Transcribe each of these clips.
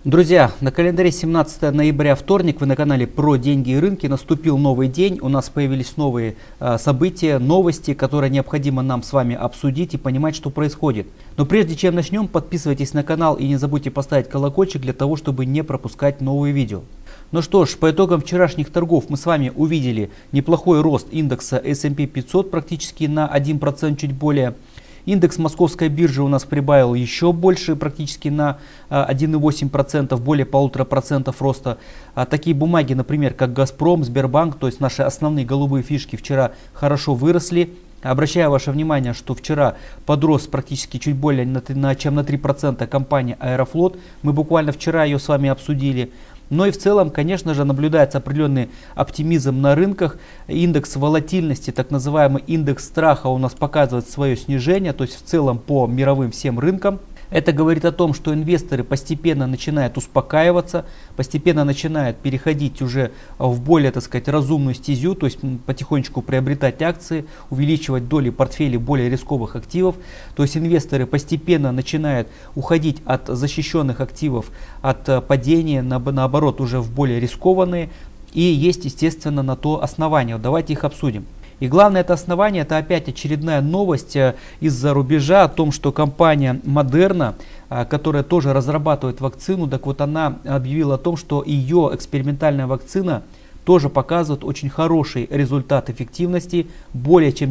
Друзья, на календаре 17 ноября, вторник, вы на канале Про деньги и рынки. Наступил новый день, у нас появились новые события, новости, которые необходимо нам с вами обсудить и понимать, что происходит. Но прежде чем начнем, подписывайтесь на канал и не забудьте поставить колокольчик для того, чтобы не пропускать новые видео. Ну что ж, по итогам вчерашних торгов мы с вами увидели неплохой рост индекса S&P 500 практически на 1%, чуть более. Индекс московской биржи у нас прибавил еще больше, практически на 1,8%, более 1,5% роста. Такие бумаги, например, как Газпром, Сбербанк, то есть наши основные голубые фишки вчера хорошо выросли. Обращаю ваше внимание, что вчера подрос практически чуть более чем на 3% компания Аэрофлот. Мы буквально вчера ее с вами обсудили. Но и в целом, конечно же, наблюдается определенный оптимизм на рынках. Индекс волатильности, так называемый индекс страха, у нас показывает свое снижение, то есть в целом по мировым всем рынкам. Это говорит о том, что инвесторы постепенно начинают успокаиваться, постепенно начинают переходить уже в более, так сказать, разумную стезю, то есть потихонечку приобретать акции, увеличивать доли портфелей более рисковых активов. То есть инвесторы постепенно начинают уходить от защищенных активов, от падения, наоборот, уже в более рискованные. И есть, естественно, на то основания. Давайте их обсудим. И главное это основание, это опять очередная новость из-за рубежа о том, что компания Moderna, которая тоже разрабатывает вакцину, так вот она объявила о том, что ее экспериментальная вакцина тоже показывает очень хороший результат эффективности, более чем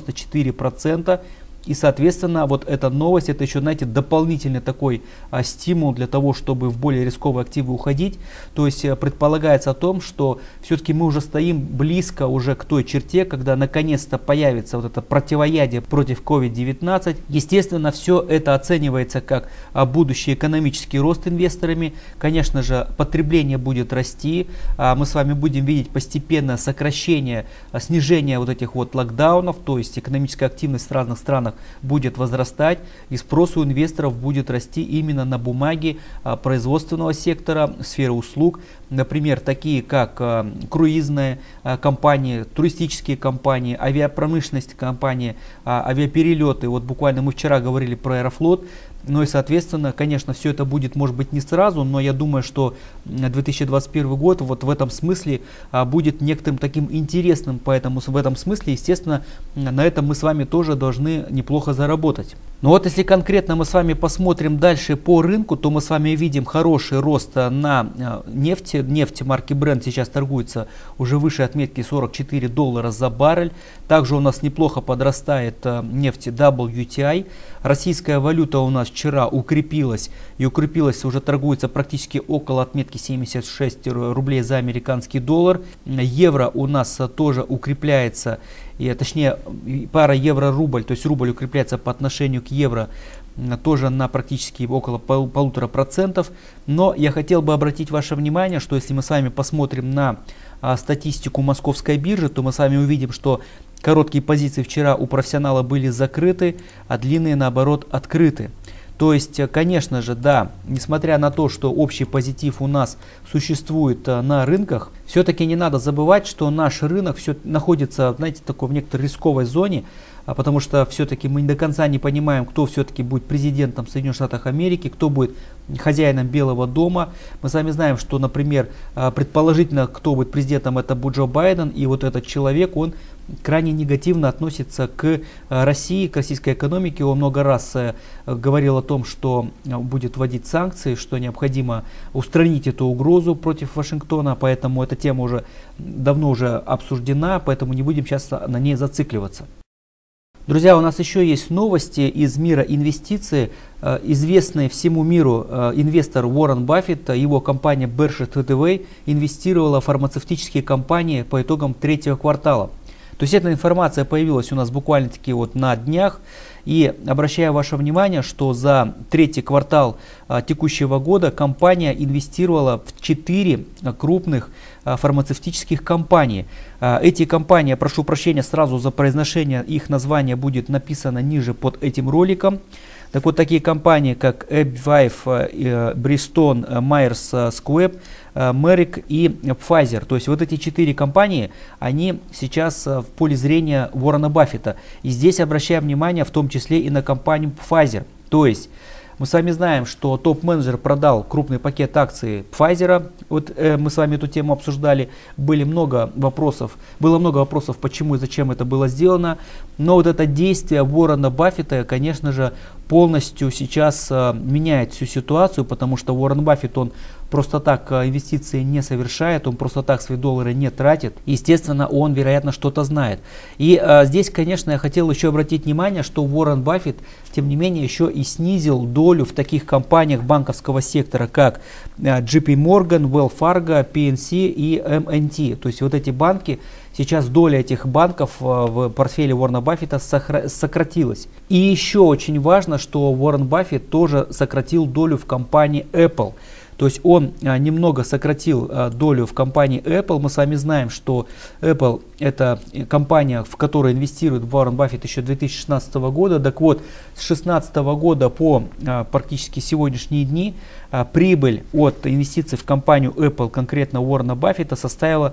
94%. И, соответственно, вот эта новость, это еще, знаете, дополнительный такой стимул для того, чтобы в более рисковые активы уходить. То есть предполагается о том, что все-таки мы уже стоим близко уже к той черте, когда наконец-то появится вот это противоядие против COVID-19. Естественно, все это оценивается как будущий экономический рост инвесторами. Конечно же, потребление будет расти. Мы с вами будем видеть постепенное сокращение, снижение вот этих вот локдаунов, то есть экономическая активность в разных странах будет возрастать, и спрос у инвесторов будет расти именно на бумаги производственного сектора, сферы услуг, например, такие как круизные компании, туристические компании, авиапромышленность компании, авиаперелеты. Вот буквально мы вчера говорили про Аэрофлот. Ну и, соответственно, конечно, все это будет, может быть, не сразу, но я думаю, что 2021 год вот в этом смысле будет некоторым таким интересным, поэтому в этом смысле, естественно, на этом мы с вами тоже должны неплохо заработать. Но вот если конкретно мы с вами посмотрим дальше по рынку, то мы с вами видим хороший рост на нефти. Нефть марки Brent сейчас торгуется уже выше отметки $44 за баррель. Также у нас неплохо подрастает нефть WTI. Российская валюта у нас вчера укрепилась, и укрепилась уже торгуется практически около отметки 76 рублей за американский доллар. Евро у нас тоже укрепляется, и точнее пара евро-рубль, то есть рубль укрепляется по отношению к евро тоже на практически около 1,5%. Но я хотел бы обратить ваше внимание, что если мы с вами посмотрим на статистику московской биржи, то мы с вами увидим, что короткие позиции вчера у профессионала были закрыты, а длинные наоборот открыты. То есть, конечно же, да, несмотря на то, что общий позитив у нас существует на рынках, все-таки не надо забывать, что наш рынок все находится, знаете, такой в некоторой рисковой зоне, потому что все-таки мы до конца не понимаем, кто все-таки будет президентом Соединенных Штатов Америки, кто будет хозяином Белого дома. Мы с вами знаем, что, например, предположительно, кто будет президентом, это будет Джо Байден, и вот этот человек, он крайне негативно относится к России, к российской экономике. Он много раз говорил о том, что будет вводить санкции, что необходимо устранить эту угрозу против Вашингтона, поэтому эта тема уже давно уже обсуждена, поэтому не будем сейчас на ней зацикливаться. Друзья, у нас еще есть новости из мира инвестиций. Известный всему миру инвестор Уоррен Баффет, его компания Berkshire Hathaway инвестировала в фармацевтические компании по итогам третьего квартала. То есть эта информация появилась у нас буквально-таки вот на днях. И обращаю ваше внимание, что за третий квартал текущего года компания инвестировала в 4 крупных фармацевтических компаний. Эти компании, я прошу прощения сразу за произношение, их название будет написано ниже под этим роликом. Так вот, такие компании, как AbbVie, Bristol, Myers Squibb, Merck и Pfizer. То есть вот эти 4 компании, они сейчас в поле зрения Уоррена Баффета. И здесь обращаем внимание в том числе и на компанию Pfizer. То есть Мы с вами знаем, что топ-менеджер продал крупный пакет акций Pfizer. Вот мы с вами эту тему обсуждали. Было много вопросов, почему и зачем это было сделано. Но вот это действие Уоррена Баффета, конечно же, полностью сейчас меняет всю ситуацию, потому что Уоррен Баффет, он просто так инвестиции не совершает, он просто так свои доллары не тратит. Естественно, он, вероятно, что-то знает. И здесь, конечно, я хотел еще обратить внимание, что Уоррен Баффет, тем не менее, еще и снизил долю в таких компаниях банковского сектора, как JP Morgan, Wells Fargo, PNC и M&T. То есть вот эти банки, сейчас доля этих банков в портфеле Уоррена Баффета сократилась. И еще очень важно, что Уоррен Баффет тоже сократил долю в компании Apple. То есть он немного сократил долю в компании Apple. Мы с вами знаем, что Apple это компания, в которую инвестирует Уоррен Баффет еще 2016 года. Так вот, с 2016 года по практически сегодняшние дни прибыль от инвестиций в компанию Apple, конкретно Уоррена Баффета, составила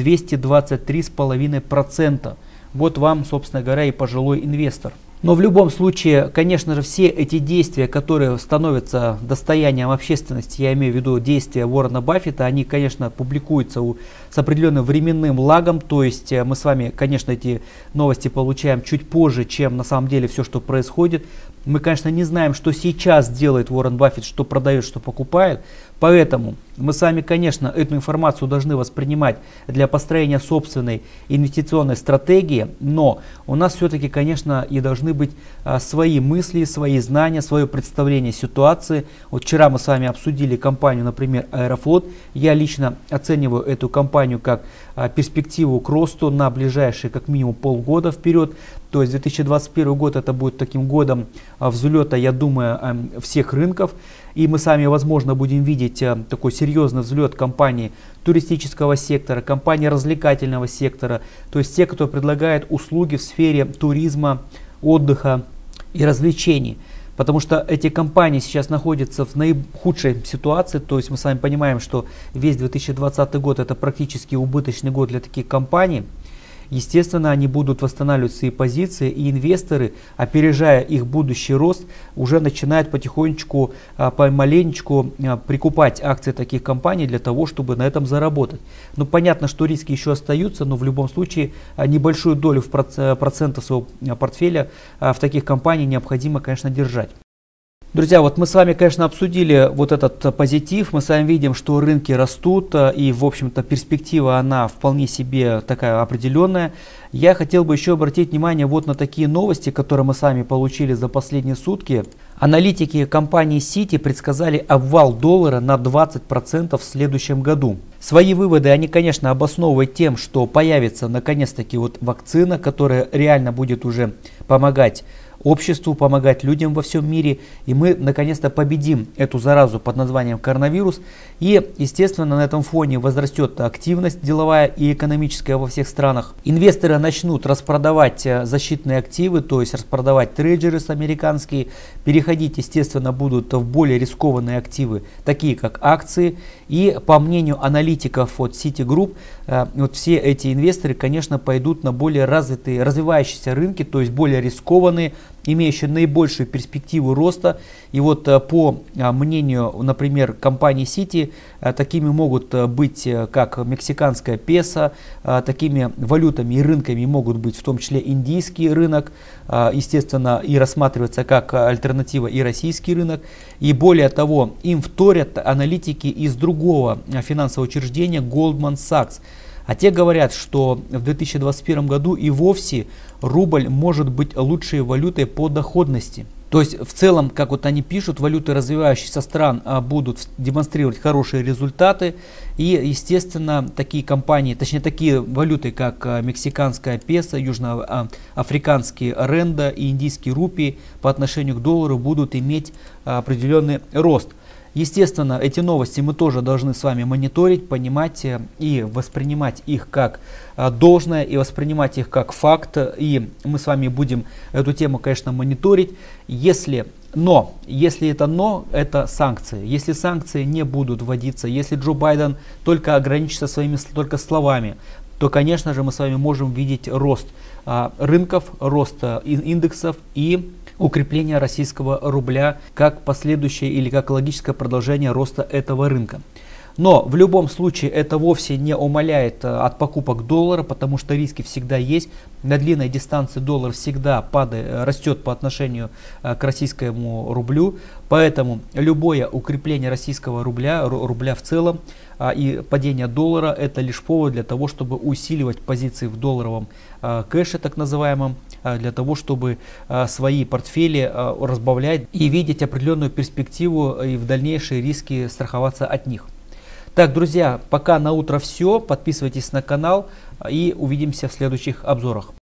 223,5%. Вот вам, собственно говоря, и пожилой инвестор. Но в любом случае, конечно же, все эти действия, которые становятся достоянием общественности, я имею в виду действия Уоррена Баффета, они, конечно, публикуются с определенным временным лагом. То есть мы с вами, конечно, эти новости получаем чуть позже, чем на самом деле все, что происходит. Мы, конечно, не знаем, что сейчас делает Уоррен Баффет, что продает, что покупает. Поэтому мы с вами, конечно, эту информацию должны воспринимать для построения собственной инвестиционной стратегии. Но у нас все-таки, конечно, и должны быть свои мысли, свои знания, свое представление ситуации. Вот вчера мы с вами обсудили компанию, например, Аэрофлот. Я лично оцениваю эту компанию как перспективу к росту на ближайшие как минимум полгода вперед. То есть 2021 год это будет таким годом взлета, я думаю, всех рынков. И мы сами, возможно, будем видеть такой серьезный взлет компаний туристического сектора, компаний развлекательного сектора. То есть те, кто предлагает услуги в сфере туризма, отдыха и развлечений. Потому что эти компании сейчас находятся в наихудшей ситуации. То есть мы с вами понимаем, что весь 2020 год это практически убыточный год для таких компаний. Естественно, они будут восстанавливать свои позиции, и инвесторы, опережая их будущий рост, уже начинают потихонечку, помаленечку прикупать акции таких компаний для того, чтобы на этом заработать. Но понятно, что риски еще остаются, но в любом случае небольшую долю процентов своего портфеля в таких компаниях необходимо, конечно, держать. Друзья, вот мы с вами, конечно, обсудили вот этот позитив, мы с вами видим, что рынки растут, и, в общем-то, перспектива, она вполне себе такая определенная. Я хотел бы еще обратить внимание вот на такие новости, которые мы с вами получили за последние сутки. Аналитики компании Citi предсказали обвал доллара на 20% в следующем году. Свои выводы они, конечно, обосновывают тем, что появится наконец-таки вот вакцина, которая реально будет уже помогать обществу, помогать людям во всем мире, и мы наконец-то победим эту заразу под названием коронавирус. И, естественно, на этом фоне возрастет активность деловая и экономическая во всех странах. Инвесторы начнут распродавать защитные активы, то есть распродавать трейджеры американские, переходить, естественно, будут в более рискованные активы, такие как акции. И по мнению аналитиков от Citigroup, вот все эти инвесторы, конечно, пойдут на более развитые, развивающиеся рынки, то есть более рискованные, имеющие наибольшую перспективу роста. И вот по мнению, например, компании Citi, такими могут быть как мексиканская песо, такими валютами и рынками могут быть в том числе индийский рынок, естественно, и рассматривается как альтернатива и российский рынок. И более того, им вторят аналитики из другого финансового учреждения Goldman Sachs. А те говорят, что в 2021 году и вовсе рубль может быть лучшей валютой по доходности. То есть в целом, как вот они пишут, валюты развивающихся стран будут демонстрировать хорошие результаты. И, естественно, такие компании, точнее такие валюты, как мексиканская песо, южноафриканские ренда и индийские рупии по отношению к доллару будут иметь определенный рост. Естественно, эти новости мы тоже должны с вами мониторить, понимать и воспринимать их как должное, и воспринимать их как факт. И мы с вами будем эту тему, конечно, мониторить. Если это санкции. Если санкции не будут вводиться, если Джо Байден только ограничится своими только словами, то, конечно же, мы с вами можем видеть рост рынков, рост индексов и укрепление российского рубля как последующее или как логическое продолжение роста этого рынка. Но в любом случае это вовсе не умаляет от покупок доллара, потому что риски всегда есть. На длинной дистанции доллар всегда растет по отношению к российскому рублю. Поэтому любое укрепление российского рубля в целом и падение доллара — это лишь повод для того, чтобы усиливать позиции в долларовом кэше, так называемом, для того, чтобы свои портфели разбавлять и видеть определенную перспективу и в дальнейшие риски страховаться от них. Так, друзья, пока на утро все. Подписывайтесь на канал и увидимся в следующих обзорах.